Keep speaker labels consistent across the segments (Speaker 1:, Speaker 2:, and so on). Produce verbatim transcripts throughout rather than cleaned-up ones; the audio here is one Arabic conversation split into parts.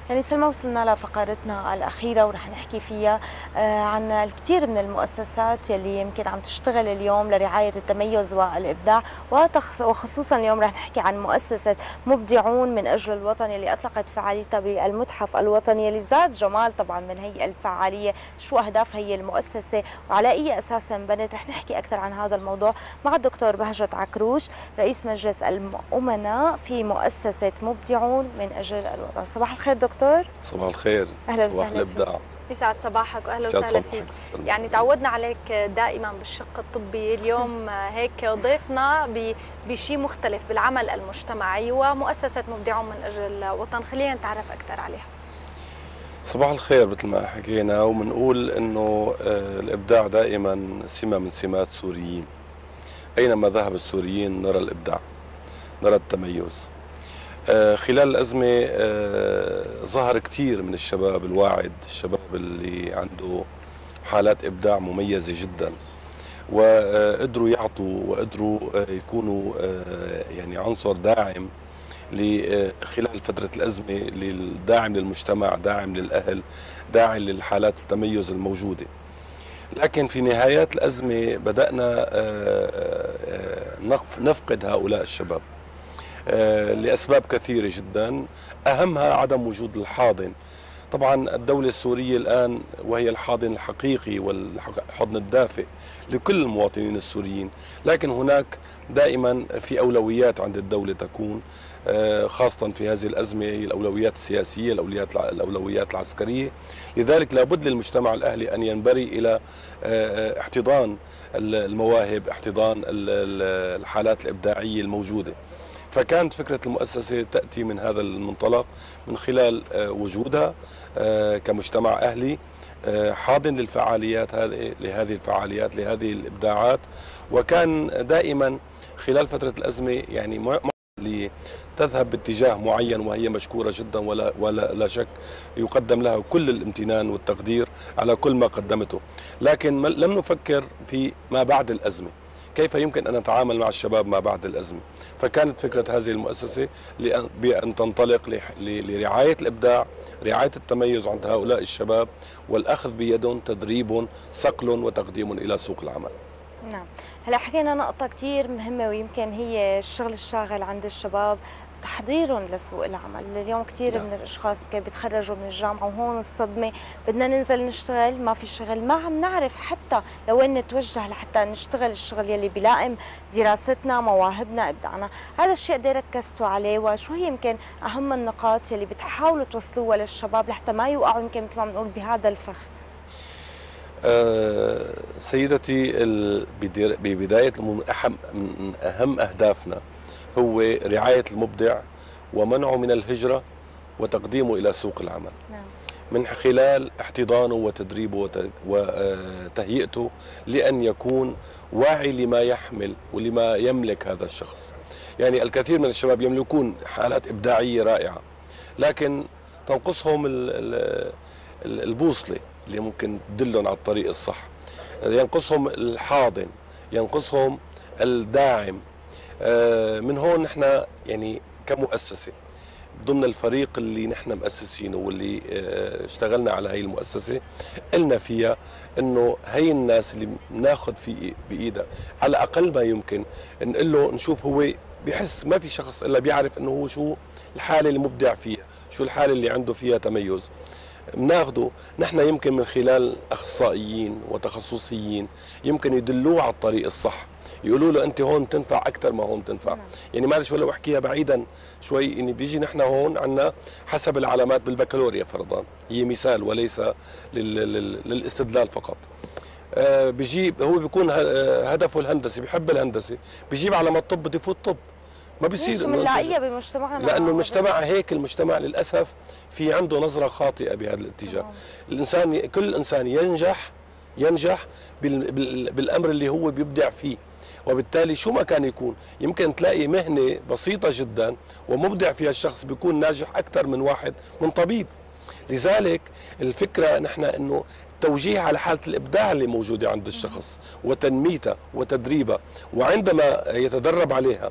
Speaker 1: يعني سلمى وصلنا لفقرتنا الأخيرة ورح نحكي فيها آه، عن الكثير من المؤسسات يلي يمكن عم تشتغل اليوم لرعاية التميز والإبداع، وتخ- وخصوصا اليوم رح نحكي عن مؤسسة مبدعون من أجل الوطن يلي أطلقت فعاليتها بالمتحف الوطني يلي زاد جمال طبعا من هي الفعالية. شو أهداف هي المؤسسة وعلى أي أساس انبنت؟ رح نحكي أكثر عن هذا الموضوع مع الدكتور بهجت عكروش، رئيس مجلس الأمناء في مؤسسة مبدعون من أجل الوطن. صباح الخير دكتور.
Speaker 2: صباح الخير.
Speaker 1: اهلا
Speaker 2: صباح
Speaker 1: وسهلا فيك.
Speaker 2: الابداع.
Speaker 3: يسعد صباحك واهلا
Speaker 2: يسعد
Speaker 3: وسهلا
Speaker 2: صباحك.
Speaker 3: فيك. يعني تعودنا عليك دائما بالشق الطبي، اليوم هيك ضيفنا بشيء مختلف بالعمل المجتمعي ومؤسسة مبدعون من اجل الوطن. خلينا نتعرف اكثر عليها.
Speaker 2: صباح الخير. مثل ما حكينا وبنقول انه آه، الابداع دائما سمة من سمات السوريين. اينما ذهب السوريين نرى الابداع، نرى التميز. آه، خلال الازمه آه، ظهر كثير من الشباب الواعد، الشباب اللي عنده حالات ابداع مميزه جدا، وقدروا يعطوا وقدروا آه، يكونوا آه، يعني عنصر داعم خلال فترة الأزمة، داعم للمجتمع، داعم للأهل، داعم للحالات التميز الموجودة. لكن في نهايات الأزمة بدأنا نفقد هؤلاء الشباب لأسباب كثيرة جدا، أهمها عدم وجود الحاضن. طبعا الدولة السورية الآن وهي الحاضن الحقيقي والحضن الدافئ لكل المواطنين السوريين، لكن هناك دائما في أولويات عند الدولة تكون، خاصة في هذه الأزمة، هي الأولويات السياسية، الأولويات العسكرية. لذلك لابد للمجتمع الأهلي أن ينبري إلى احتضان المواهب، احتضان الحالات الإبداعية الموجودة. فكانت فكرة المؤسسة تأتي من هذا المنطلق، من خلال وجودها كمجتمع أهلي حاضن للفعاليات هذه، لهذه الفعاليات، لهذه الإبداعات. وكان دائما خلال فترة الأزمة يعني تذهب باتجاه معين، وهي مشكورة جدا ولا, ولا لا شك يقدم لها كل الامتنان والتقدير على كل ما قدمته. لكن لم نفكر في ما بعد الأزمة، كيف يمكن أن نتعامل مع الشباب ما بعد الأزمة. فكانت فكرة هذه المؤسسة بأن تنطلق لرعاية الإبداع، رعاية التميز عند هؤلاء الشباب، والأخذ بيدهم، تدريب، صقل، وتقديم إلى سوق العمل.
Speaker 1: نعم، هلا حكينا نقطة كثير مهمة ويمكن هي الشغل الشاغل عند الشباب، تحضيرهم لسوق العمل. اليوم كثير نعم. من الاشخاص يمكن بيتخرجوا من الجامعة وهون الصدمة، بدنا ننزل نشتغل، ما في شغل، ما عم نعرف حتى لوين نتوجه لحتى نشتغل الشغل يلي بيلائم دراستنا، مواهبنا، ابداعنا. هذا الشيء قد ركزتوا عليه، وشو هي يمكن اهم النقاط يلي بتحاولوا توصلوها للشباب لحتى ما يوقعوا يمكن مثل ما بنقول بهذا الفخ؟
Speaker 2: أه سيدتي، ببداية من أهم أهدافنا هو رعاية المبدع ومنعه من الهجرة وتقديمه إلى سوق العمل. نعم. من خلال احتضانه وتدريبه وتهيئته لأن يكون واعي لما يحمل ولما يملك هذا الشخص. يعني الكثير من الشباب يملكون حالات إبداعية رائعة، لكن تنقصهم البوصلة اللي ممكن تدلهم على الطريق الصح، ينقصهم الحاضن، ينقصهم الداعم. من هون نحن يعني كمؤسسة ضمن الفريق اللي نحن مؤسسينه واللي اشتغلنا على هاي المؤسسة، قلنا فيها انه هاي الناس اللي بناخذ في بايدها على اقل ما يمكن نقول له نشوف هو بيحس، ما في شخص الا بيعرف انه هو شو الحالة اللي مبدع فيها، شو الحالة اللي عنده فيها تميز. بناخده نحن يمكن من خلال اخصائيين وتخصصيين يمكن يدلوه على الطريق الصح، يقولوا له انت هون تنفع اكثر ما هون تنفع. يعني معلش ولو احكيها بعيدا شوي، اني بيجي نحن هون عندنا حسب العلامات بالبكالوريا فرضا، هي مثال وليس للاستدلال فقط. آه بيجيب هو بيكون هدفه الهندسي، بيحب الهندسه، بيجيب علامات طب بده يفوت طب. ما بيصير
Speaker 1: ليش بنلاقيها بمجتمعنا؟
Speaker 2: لانه المجتمع هيك، المجتمع للاسف في عنده نظره خاطئه بهذا الاتجاه. طبعا. الانسان، كل انسان ينجح ينجح بالامر اللي هو بيبدع فيه، وبالتالي شو ما كان يكون يمكن تلاقي مهنه بسيطه جدا ومبدع فيها الشخص بيكون ناجح اكثر من واحد من طبيب. لذلك الفكره نحن انه التوجيه على حاله الابداع اللي موجوده عند الشخص وتنميتها وتدريبها، وعندما يتدرب عليها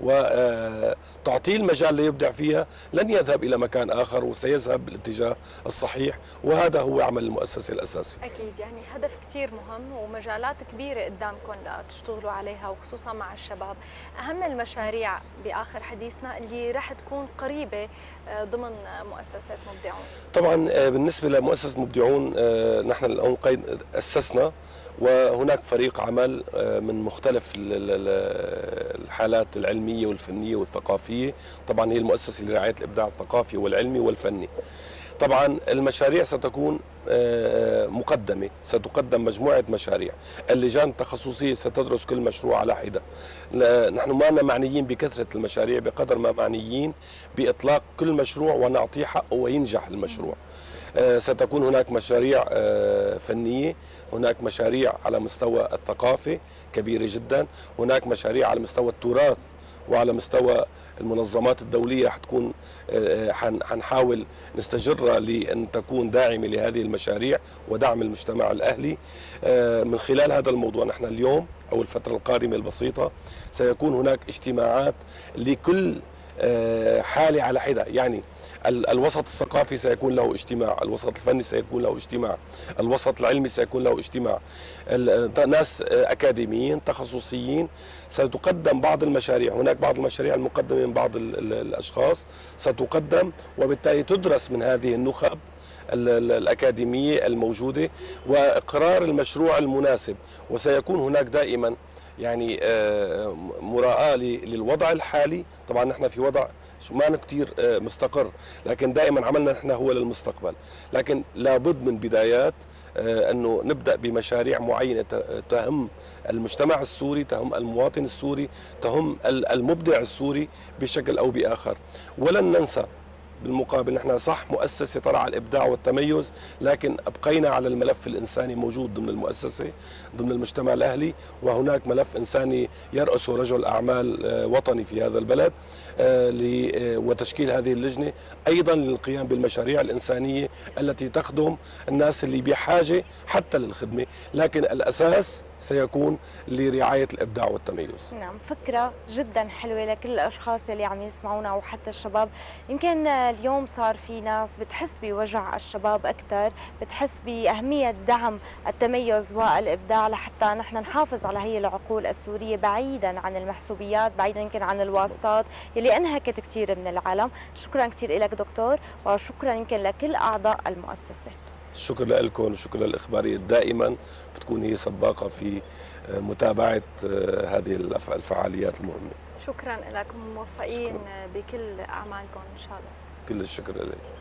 Speaker 2: وتعطيه المجال ليبدع فيها، لن يذهب إلى مكان آخر وسيذهب بالاتجاه الصحيح، وهذا هو عمل المؤسسة الأساسي.
Speaker 3: أكيد، يعني هدف كتير مهم ومجالات كبيرة قدامكم لتشتغلوا عليها وخصوصا مع الشباب. أهم المشاريع بآخر حديثنا اللي رح تكون قريبة ضمن مؤسسة مبدعون؟
Speaker 2: طبعا بالنسبة لمؤسسة مبدعون نحن الآن أسسنا، وهناك فريق عمل من مختلف الحالات العلمية والفنية والثقافية. طبعا هي المؤسسة لرعاية الإبداع الثقافي والعلمي والفني. طبعا المشاريع ستكون مقدمة، ستقدم مجموعة مشاريع. اللجان التخصصية ستدرس كل مشروع على حدة. نحن ما معنيين بكثرة المشاريع بقدر ما معنيين بإطلاق كل مشروع ونعطيه حقه وينجح المشروع. ستكون هناك مشاريع فنية، هناك مشاريع على مستوى الثقافة كبيرة جدا، هناك مشاريع على مستوى التراث وعلى مستوى المنظمات الدولية. رح تكون حنحاول نستجر لأن تكون داعمة لهذه المشاريع ودعم المجتمع الأهلي من خلال هذا الموضوع. نحن اليوم أو الفترة القادمة البسيطة سيكون هناك اجتماعات لكل حالة على حدة، يعني الوسط الثقافي سيكون له اجتماع، الوسط الفني سيكون له اجتماع، الوسط العلمي سيكون له اجتماع، ناس أكاديميين تخصصيين. ستقدم بعض المشاريع، هناك بعض المشاريع المقدمة من بعض الأشخاص ستقدم، وبالتالي تدرس من هذه النخب الأكاديمية الموجودة وإقرار المشروع المناسب. وسيكون هناك دائما يعني مراءة للوضع الحالي. طبعا نحن في وضع ما كتير مستقر، لكن دائما عملنا نحن هو للمستقبل. لكن لابد من بدايات أنه نبدأ بمشاريع معينة تهم المجتمع السوري، تهم المواطن السوري، تهم المبدع السوري بشكل أو بآخر. ولن ننسى بالمقابل نحن صح مؤسسة ترعى الإبداع والتميز، لكن أبقينا على الملف الإنساني موجود ضمن المؤسسة ضمن المجتمع الأهلي، وهناك ملف إنساني يرأسه رجل أعمال وطني في هذا البلد وتشكيل هذه اللجنة أيضا للقيام بالمشاريع الإنسانية التي تخدم الناس اللي بحاجة حتى للخدمة، لكن الأساس سيكون لرعاية الإبداع والتميز.
Speaker 1: نعم، فكرة جدا حلوة لكل الأشخاص اللي عم يسمعونا وحتى الشباب. يمكن اليوم صار في ناس بتحس بوجع الشباب أكثر، بتحس بأهمية دعم التميز والإبداع لحتى نحن نحافظ على هي العقول السورية بعيدا عن المحسوبيات، بعيدا يمكن عن الواسطات اللي أنهكت كثير من العالم. شكرا كثير لك دكتور، وشكرا يمكن لكل أعضاء المؤسسة.
Speaker 2: شكرا لكم وشكرا للإخبارية، دائما بتكون هي سباقة في متابعة هذه الفعاليات المهمة.
Speaker 3: شكرا لكم، موفقين بكل أعمالكم إن شاء الله.
Speaker 2: كل الشكر لك.